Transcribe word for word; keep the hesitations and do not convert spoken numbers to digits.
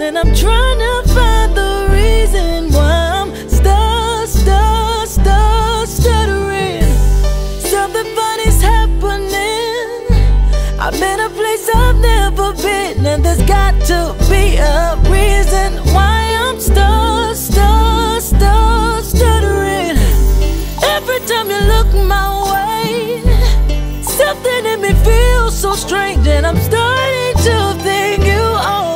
and I'm trying to find the reason why I'm stuck, stuck, stuck, stuttering. Something funny's happening. I'm in a place I've never been, and there's got to be a reason why I'm stuck, stuck, stuck, stuttering. Every time you look my way, something in me feels so strange, and I'm starting to think you are